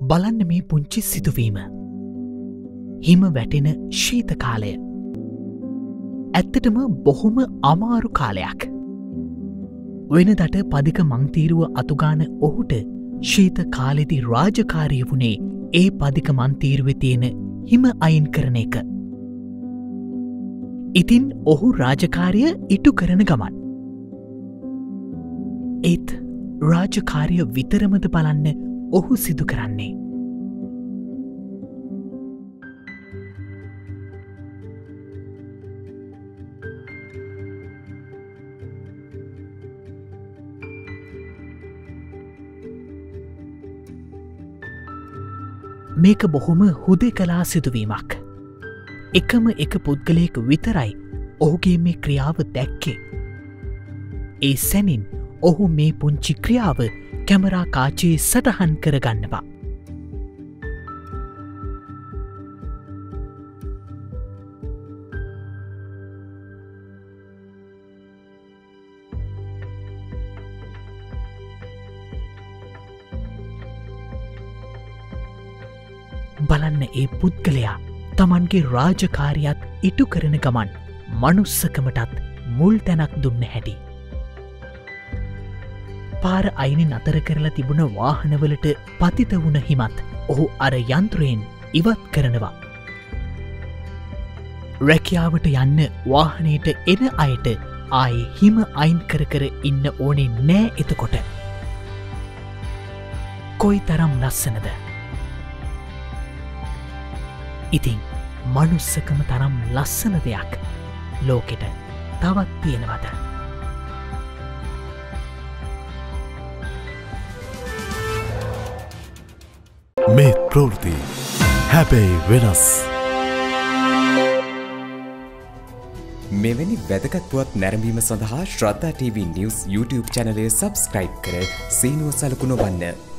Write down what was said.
බලන්න මේ පුංචි සිදුවීම. හිම වැටෙන ශීත කාලය. ඇත්තටම බොහොම අමාරු කාලයක්. වෙනදට පදික මංතීරුව අතුගාන ඔහුට ශීත කාලෙදි රාජකාරය වුණේ ඒ පදික මන්තීරුව තියෙන හිම අයින් කරන එක. ඉතින් ඔහු රාජකාරය ඉටු කරන ගමන්. ඒත් රාජකාරය විතරමද බලන්න ඔහු සිදු කරන්නේ. මේක බොහොම හුදෙකලා සිදුවීමක්. එකම එක පුද්ගලයක විතරයි ඔහුගේ මේ ක්‍රියාව දැක්කේ. ඒ සැනින් ඔහු මේ පුංචි ක්‍රියාව කැමරා කාචයේ සටහන් කරගන්නවා. බලන්න ඒ පුද්ගලයා තමන්ගේ රාජකාරියත් ඉටු කරන ගමන් මනුස්සකමටත් මුල් තැනක් දුන්න හැටි. පාර අයිනෙන් අතර කරලා තිබුණ වාහනවලට පතිත වුණ හිමත් ඔහු අර යන්ත්‍රයෙන් ඉවත් කරනවා. රැකියාවට යන්න වාහනයට එන අයට ආයේ හිම අයින් කර කර ඉන්න ඕනේ නෑ එතකොට. කොයි තරම් ලස්සනද. ඉතින් මනුස්සකම තරම් ලස්සන දෙයක් ලෝකෙට තවත් තියෙනවද. මේ ප්‍රවෘත්ති හැබැයි වෙනස්. මෙවැනි වැදගත් පුවත් නැරඹීම සඳහා ශ්‍රද්ධා TV News YouTube චැනලය සබස්ක්‍රයිබ් කර සීනුව සලකුණ වන්න.